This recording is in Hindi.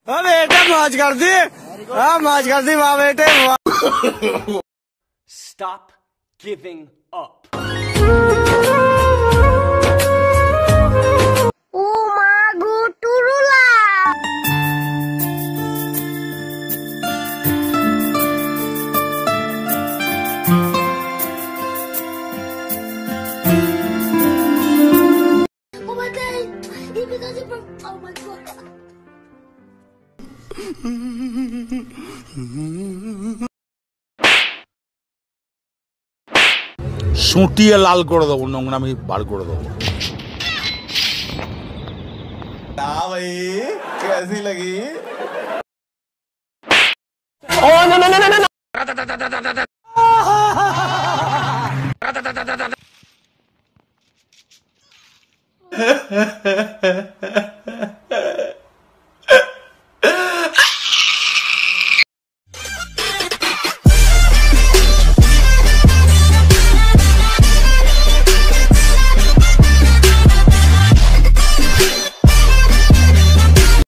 बेटे मौज कर दी, मौज कर दी वाह बेटे। Stop giving up. ও মা গো টুরুলা। Oh my god, he because it from, oh my god. সুটিয়ে লাল করে দেবো, নোংরামি বার করে দেবো। भाई कैसी लगी? Oh no no no no no!